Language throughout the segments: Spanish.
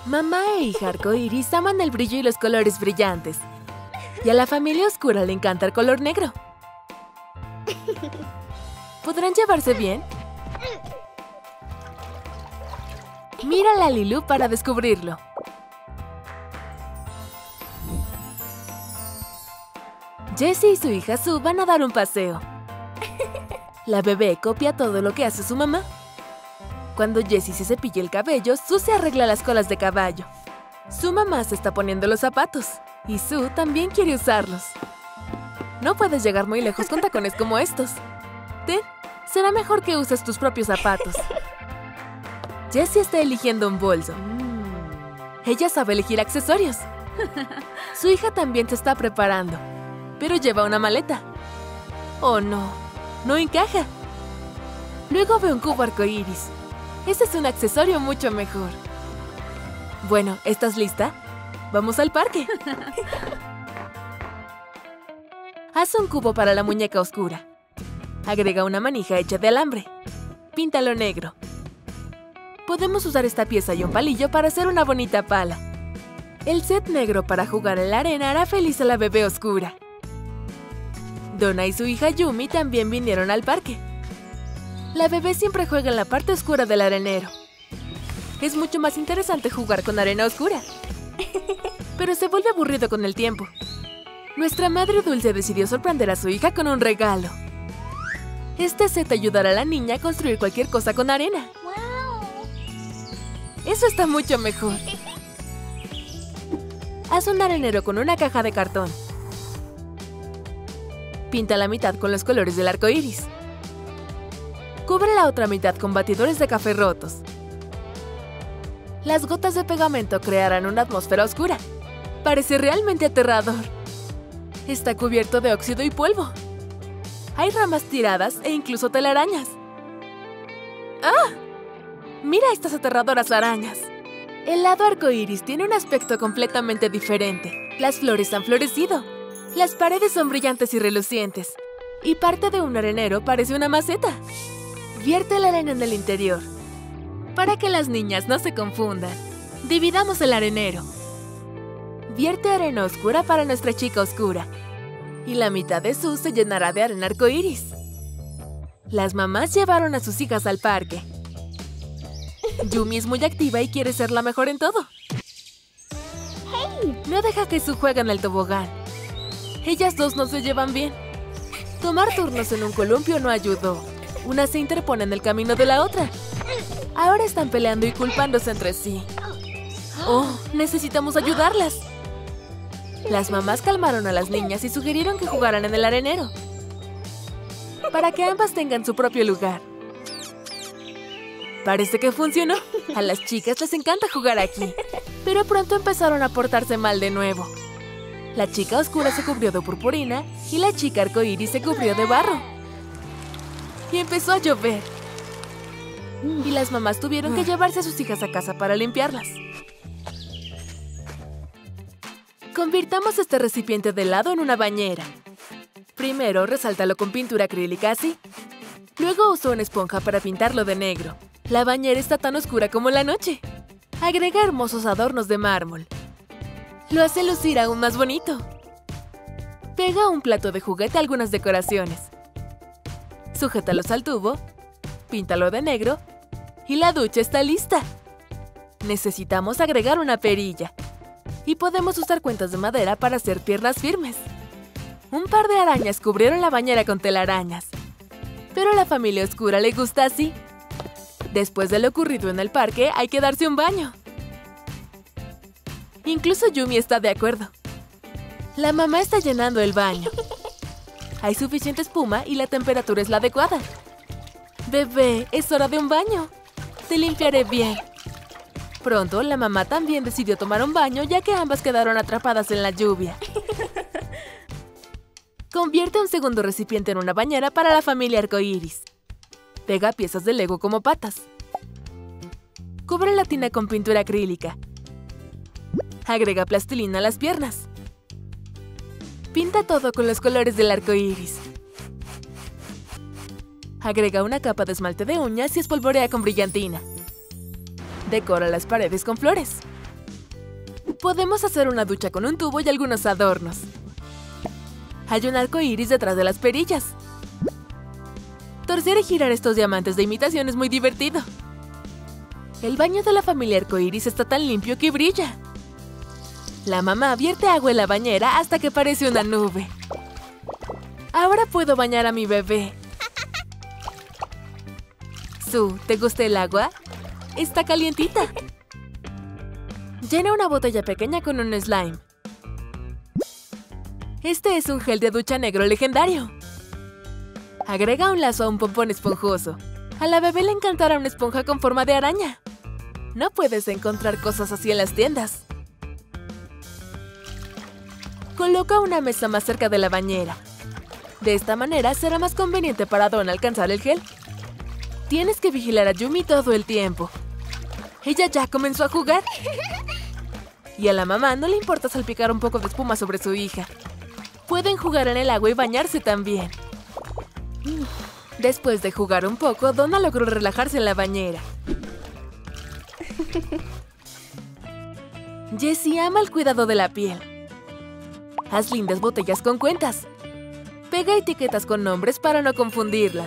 Mamá e hija arcoíris aman el brillo y los colores brillantes. Y a la familia oscura le encanta el color negro. ¿Podrán llevarse bien? Mírala a Lilú para descubrirlo. Jessie y su hija Sue van a dar un paseo. La bebé copia todo lo que hace su mamá. Cuando Jessie se cepilla el cabello, Sue se arregla las colas de caballo. Su mamá se está poniendo los zapatos. Y Sue también quiere usarlos. No puedes llegar muy lejos con tacones como estos. Ten, será mejor que uses tus propios zapatos. Jessie está eligiendo un bolso. Ella sabe elegir accesorios. Su hija también se está preparando, pero lleva una maleta. ¡Oh, no! ¡No encaja! Luego ve un cubo arcoíris. Ese es un accesorio mucho mejor. Bueno, ¿estás lista? ¡Vamos al parque! Haz un cubo para la muñeca oscura. Agrega una manija hecha de alambre. Píntalo negro. Podemos usar esta pieza y un palillo para hacer una bonita pala. El set negro para jugar en la arena hará feliz a la bebé oscura. Donna y su hija Yumi también vinieron al parque. La bebé siempre juega en la parte oscura del arenero. Es mucho más interesante jugar con arena oscura. Pero se vuelve aburrido con el tiempo. Nuestra madre dulce decidió sorprender a su hija con un regalo. Este set ayudará a la niña a construir cualquier cosa con arena. Eso está mucho mejor. Haz un arenero con una caja de cartón. Pinta la mitad con los colores del arco iris. Cubre la otra mitad con batidores de café rotos. Las gotas de pegamento crearán una atmósfera oscura. Parece realmente aterrador. Está cubierto de óxido y polvo. Hay ramas tiradas e incluso telarañas. ¡Ah! ¡Mira estas aterradoras arañas! El lado arcoíris tiene un aspecto completamente diferente. Las flores han florecido. Las paredes son brillantes y relucientes. Y parte de un arenero parece una maceta. Vierte la arena en el interior. Para que las niñas no se confundan, dividamos el arenero. Vierte arena oscura para nuestra chica oscura. Y la mitad de Sue se llenará de arena arcoíris. Las mamás llevaron a sus hijas al parque. Yumi es muy activa y quiere ser la mejor en todo. No deja que Sue juegue en el tobogán. Ellas dos no se llevan bien. Tomar turnos en un columpio no ayudó. Una se interpone en el camino de la otra. Ahora están peleando y culpándose entre sí. ¡Oh! Necesitamos ayudarlas. Las mamás calmaron a las niñas y sugirieron que jugaran en el arenero, para que ambas tengan su propio lugar. Parece que funcionó. A las chicas les encanta jugar aquí, pero pronto empezaron a portarse mal de nuevo. La chica oscura se cubrió de purpurina y la chica arcoíris se cubrió de barro. Y empezó a llover. Y las mamás tuvieron que llevarse a sus hijas a casa para limpiarlas. Convirtamos este recipiente de helado en una bañera. Primero, resáltalo con pintura acrílica así. Luego uso una esponja para pintarlo de negro. La bañera está tan oscura como la noche. Agrega hermosos adornos de mármol. Lo hace lucir aún más bonito. Pega a un plato de juguete algunas decoraciones. Sujétalos al tubo, píntalo de negro y la ducha está lista. Necesitamos agregar una perilla. Y podemos usar cuentas de madera para hacer piernas firmes. Un par de arañas cubrieron la bañera con telarañas. Pero a la familia oscura le gusta así. Después de lo ocurrido en el parque, hay que darse un baño. Incluso Yumi está de acuerdo. La mamá está llenando el baño. Hay suficiente espuma y la temperatura es la adecuada. Bebé, es hora de un baño. Te limpiaré bien. Pronto, la mamá también decidió tomar un baño, ya que ambas quedaron atrapadas en la lluvia. Convierte un segundo recipiente en una bañera para la familia arcoíris. Pega piezas de Lego como patas. Cubre la tina con pintura acrílica. Agrega plastilina a las piernas. Pinta todo con los colores del arco iris. Agrega una capa de esmalte de uñas y espolvorea con brillantina. Decora las paredes con flores. Podemos hacer una ducha con un tubo y algunos adornos. Hay un arco iris detrás de las perillas. Torcer y girar estos diamantes de imitación es muy divertido. El baño de la familia arcoíris está tan limpio que brilla. La mamá vierte agua en la bañera hasta que parece una nube. Ahora puedo bañar a mi bebé. Sue, ¿te gusta el agua? Está calientita. Llena una botella pequeña con un slime. Este es un gel de ducha negro legendario. Agrega un lazo a un pompón esponjoso. A la bebé le encantará una esponja con forma de araña. No puedes encontrar cosas así en las tiendas. Coloca una mesa más cerca de la bañera. De esta manera será más conveniente para Donna alcanzar el gel. Tienes que vigilar a Yumi todo el tiempo. Ella ya comenzó a jugar. Y a la mamá no le importa salpicar un poco de espuma sobre su hija. Pueden jugar en el agua y bañarse también. Después de jugar un poco, Donna logró relajarse en la bañera. Jessie ama el cuidado de la piel. Haz lindas botellas con cuentas. Pega etiquetas con nombres para no confundirlas.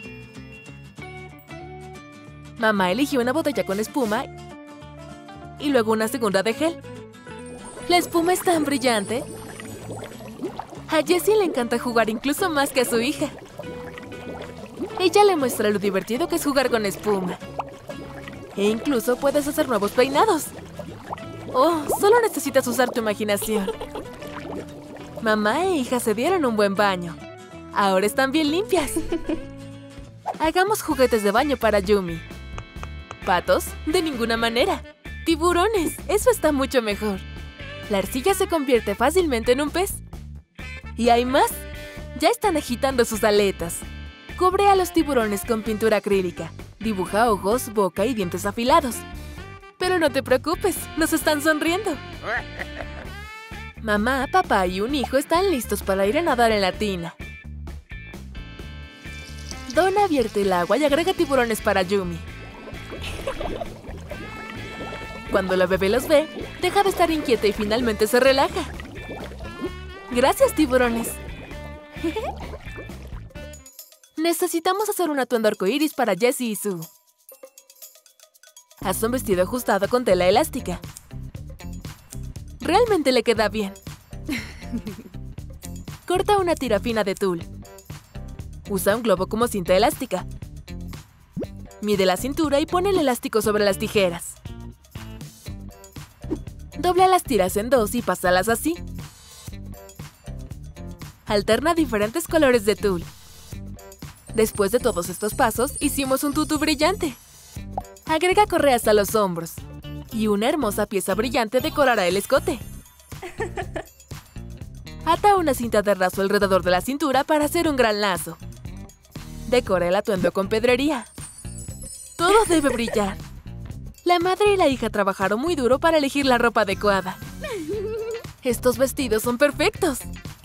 Mamá eligió una botella con espuma y luego una segunda de gel. La espuma es tan brillante. A Jessie le encanta jugar incluso más que a su hija. Ella le muestra lo divertido que es jugar con espuma. E incluso puedes hacer nuevos peinados. Oh, solo necesitas usar tu imaginación. Mamá e hija se dieron un buen baño. Ahora están bien limpias. Hagamos juguetes de baño para Yumi. ¿Patos? De ninguna manera. ¡Tiburones! Eso está mucho mejor. La arcilla se convierte fácilmente en un pez. ¿Y hay más? Ya están agitando sus aletas. Cubre a los tiburones con pintura acrílica. Dibuja ojos, boca y dientes afilados. Pero no te preocupes, nos están sonriendo. Mamá, papá y un hijo están listos para ir a nadar en la tina. Donna vierte el agua y agrega tiburones para Yumi. Cuando la bebé los ve, deja de estar inquieta y finalmente se relaja. Gracias, tiburones. Necesitamos hacer un atuendo arcoíris para Jessie y Sue. Haz un vestido ajustado con tela elástica. Realmente le queda bien. Corta una tira fina de tul. Usa un globo como cinta elástica. Mide la cintura y pone el elástico sobre las tijeras. Dobla las tiras en dos y pásalas así. Alterna diferentes colores de tul. Después de todos estos pasos, hicimos un tutú brillante. Agrega correas a los hombros. Y una hermosa pieza brillante decorará el escote. Ata una cinta de raso alrededor de la cintura para hacer un gran lazo. Decora el atuendo con pedrería. Todo debe brillar. La madre y la hija trabajaron muy duro para elegir la ropa adecuada. Estos vestidos son perfectos.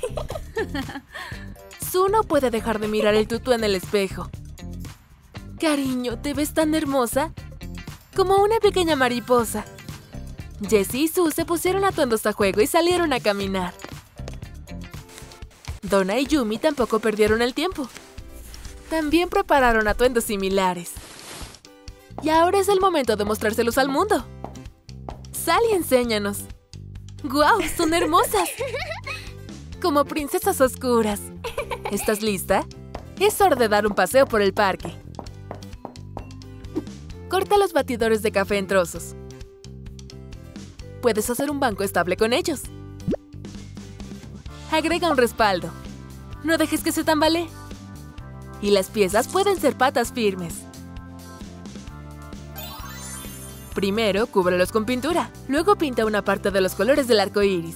Sue no puede dejar de mirar el tutú en el espejo. Cariño, ¿te ves tan hermosa? Como una pequeña mariposa. Jessie y Sue se pusieron atuendos a juego y salieron a caminar. Donna y Yumi tampoco perdieron el tiempo. También prepararon atuendos similares. Y ahora es el momento de mostrárselos al mundo. Sal y enséñanos. ¡Guau! ¡Son hermosas! Como princesas oscuras. ¿Estás lista? Es hora de dar un paseo por el parque. Corta los batidores de café en trozos. Puedes hacer un banco estable con ellos. Agrega un respaldo. No dejes que se tambalee. Y las piezas pueden ser patas firmes. Primero, cúbrelos con pintura. Luego pinta una parte de los colores del arco iris.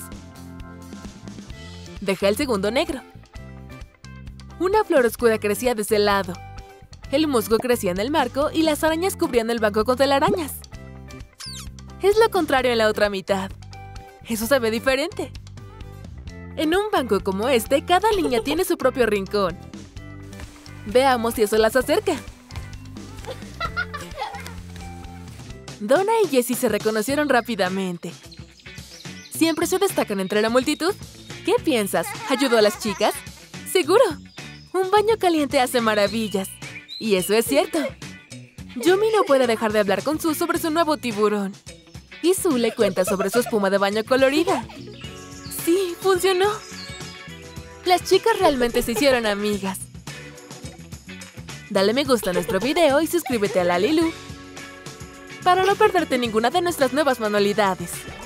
Deja el segundo negro. Una flor oscura crecía de ese lado. El musgo crecía en el marco y las arañas cubrían el banco con telarañas. Es lo contrario en la otra mitad. Eso se ve diferente. En un banco como este, cada niña tiene su propio rincón. Veamos si eso las acerca. Donna y Jessie se reconocieron rápidamente. Siempre se destacan entre la multitud. ¿Qué piensas? ¿Ayudó a las chicas? ¡Seguro! Un baño caliente hace maravillas. Y eso es cierto. Yumi no puede dejar de hablar con Sue sobre su nuevo tiburón. Y Sue le cuenta sobre su espuma de baño colorida. ¡Sí, funcionó! Las chicas realmente se hicieron amigas. Dale me gusta a nuestro video y suscríbete a Lalilu para no perderte ninguna de nuestras nuevas manualidades.